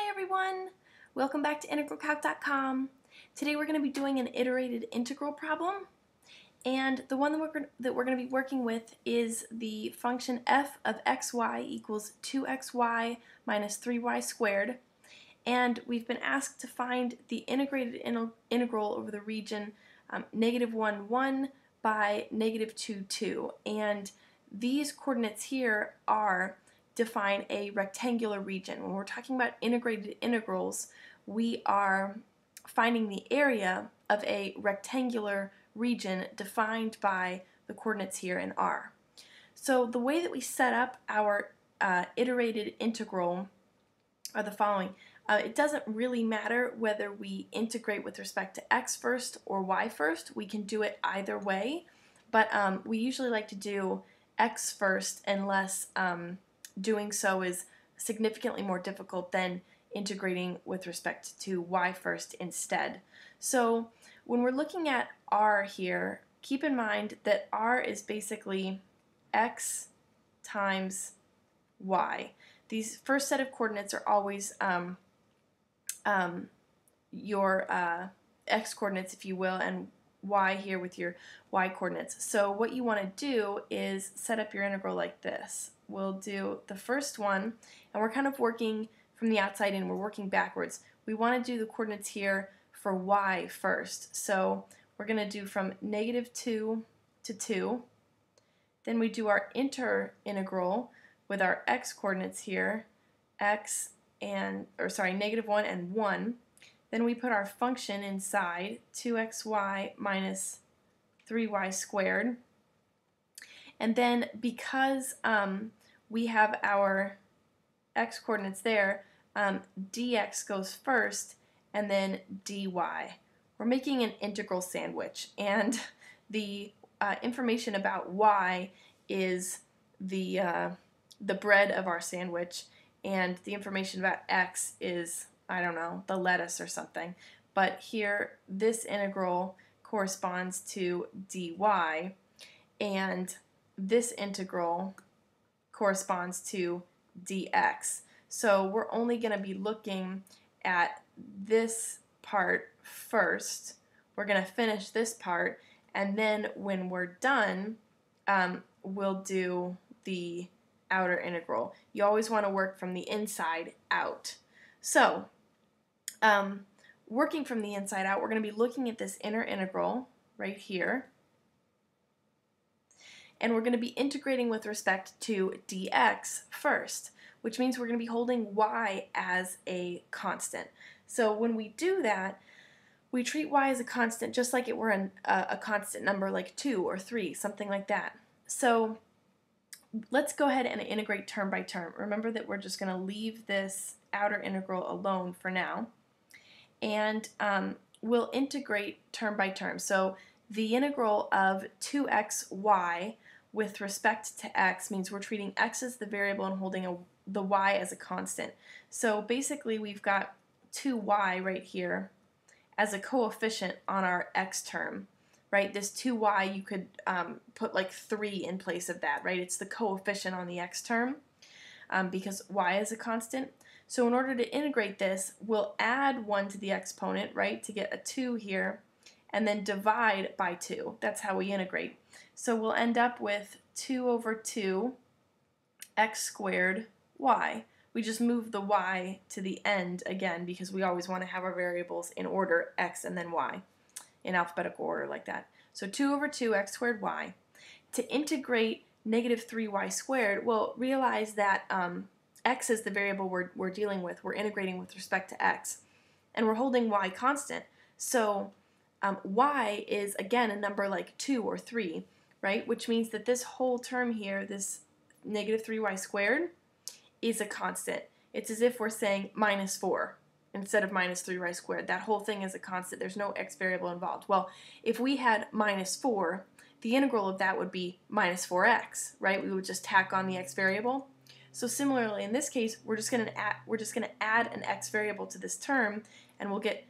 Hi everyone! Welcome back to integralcalc.com. Today we're going to be doing an iterated integral problem, and the one that we're going to be working with is the function f of xy equals 2xy minus 3y squared, and we've been asked to find the integrated integral over the region -1, 1 by -2, 2, and these coordinates here define a rectangular region. When we're talking about integrated integrals, we are finding the area of a rectangular region defined by the coordinates here in R. So the way that we set up our iterated integral are the following. It doesn't really matter whether we integrate with respect to x first or y first. We can do it either way, but we usually like to do x first unless doing so is significantly more difficult than integrating with respect to y first instead. So when we're looking at r here, keep in mind that r is basically x times y. These first set of coordinates are always your x coordinates, if you will, and y here with your y coordinates. So what you want to do is set up your integral like this. We'll do the first one, and we're kind of working from the outside in. We're working backwards. We want to do the coordinates here for y first. So we're going to do from -2 to 2. Then we do our integral with our x coordinates here, -1 and 1. Then we put our function inside, 2xy minus 3y squared. And then because we have our x coordinates there, dx goes first and then dy. We're making an integral sandwich, and the information about y is the bread of our sandwich, and the information about x is, I don't know, the lettuce or something. But here, this integral corresponds to dy, and this integral corresponds to dx. So we're only going to be looking at this part first. We're going to finish this part, and then when we're done, we'll do the outer integral. You always want to work from the inside out. So, working from the inside out, we're going to be looking at this inner integral right here, and we're going to be integrating with respect to dx first, which means we're going to be holding y as a constant. So when we do that, we treat y as a constant just like it were a constant number like 2 or 3, something like that. So let's go ahead and integrate term by term. Remember that we're just going to leave this outer integral alone for now, and we'll integrate term by term. So the integral of 2xy with respect to x means we're treating x as the variable and holding the y as a constant. So basically we've got 2y right here as a coefficient on our x term, right? This 2y, you could put like 3 in place of that, right? It's the coefficient on the x term because y is a constant. So in order to integrate this, we'll add 1 to the exponent, right, to get a 2 here, and then divide by 2. That's how we integrate. So we'll end up with 2 over 2 x squared y. We just move the y to the end again because we always want to have our variables in order, x and then y, in alphabetical order like that. So 2 over 2 x squared y. To integrate -3y squared, well, realize that x is the variable we're dealing with. We're integrating with respect to x, and we're holding y constant. So y is, again, a number like 2 or 3, right? Which means that this whole term here, this -3y squared, is a constant. It's as if we're saying -4 instead of -3y squared. That whole thing is a constant. There's no x variable involved. Well, if we had -4, the integral of that would be -4x, right? We would just tack on the x variable. So similarly, in this case, we're just going to add an x variable to this term, and we'll get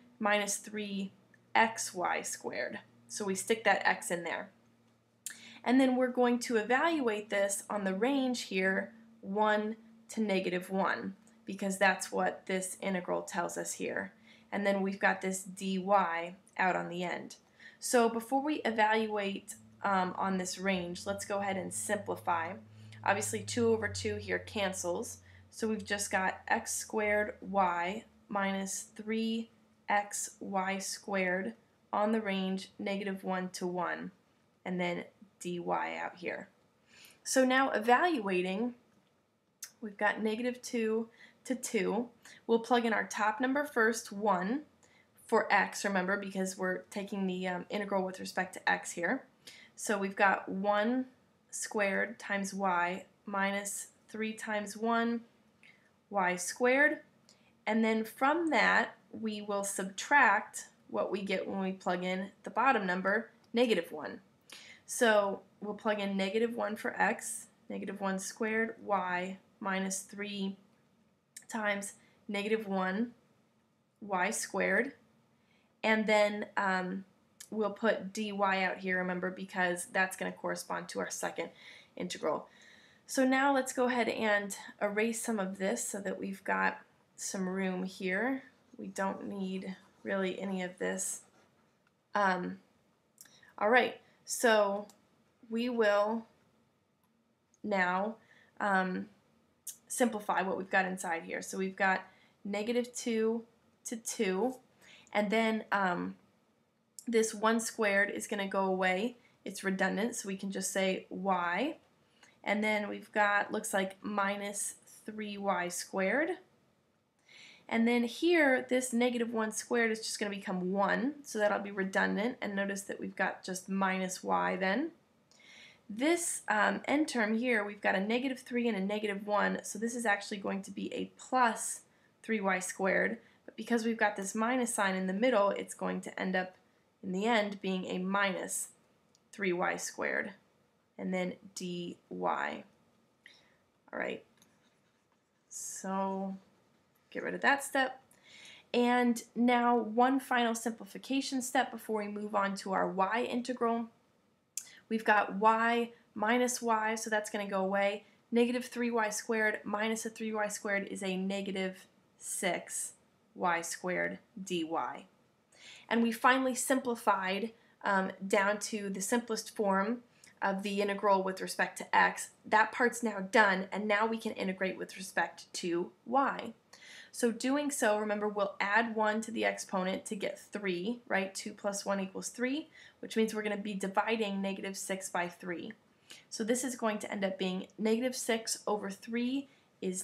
-3xy squared. So we stick that x in there. And then we're going to evaluate this on the range here, 1 to -1. because that's what this integral tells us here. And then we've got this dy out on the end. So before we evaluate on this range, let's go ahead and simplify. Obviously 2 over 2 here cancels, so we've just got x squared y minus 3xy squared on the range -1 to 1, and then dy out here. So now evaluating, we've got -2 to 2. We'll plug in our top number first, 1, for x, remember, because we're taking the integral with respect to x here. So we've got 1 squared times y minus 3 times 1 y squared. And then from that, we will subtract what we get when we plug in the bottom number, -1. So we'll plug in -1 for x, -1 squared y minus 3 times -1 y squared. And then we'll put dy out here, remember, because that's going to correspond to our second integral. So now let's go ahead and erase some of this so that we've got some room here. We don't need really any of this. All right, so we will now simplify what we've got inside here. So we've got -2 to 2, and then this 1 squared is going to go away. It's redundant, so we can just say y. And then we've got, looks like minus 3y squared. And then here, this -1 squared is just going to become 1, so that'll be redundant. And notice that we've got just minus y then. This end term here, we've got a -3 and a -1, so this is actually going to be a plus 3y squared. But because we've got this minus sign in the middle, it's going to end up in the end being a minus 3y squared, and then dy. All right, so get rid of that step. And now one final simplification step before we move on to our y integral. We've got y minus y, so that's going to go away. -3y squared minus a 3y squared is a -6y squared dy. And we finally simplified down to the simplest form of the integral with respect to x. That part's now done, and now we can integrate with respect to y. So doing so, remember, we'll add 1 to the exponent to get 3, right? 2 plus 1 equals 3, which means we're going to be dividing -6 by 3. So this is going to end up being -6 over 3 is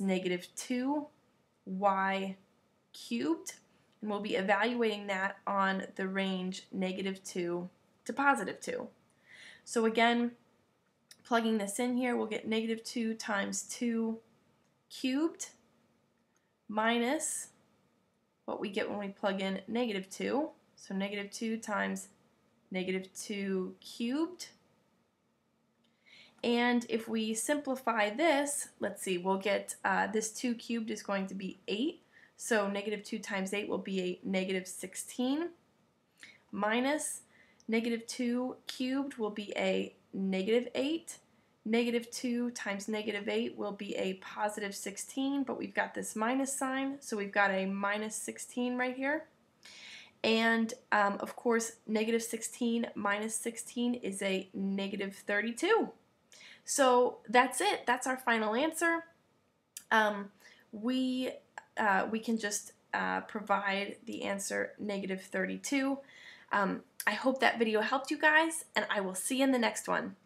-2y cubed, and we'll be evaluating that on the range -2 to +2. So again, plugging this in here, we'll get -2 times 2 cubed minus what we get when we plug in -2. So -2 times -2 cubed. And if we simplify this, let's see, we'll get this 2 cubed is going to be 8. So -2 times 8 will be a -16 minus -2 cubed will be a -8. -2 times -8 will be a +16, but we've got this minus sign, so we've got a -16 right here. And of course, -16 minus 16 is a -32. So that's it. That's our final answer. We can just provide the answer -32. I hope that video helped you guys, and I will see you in the next one.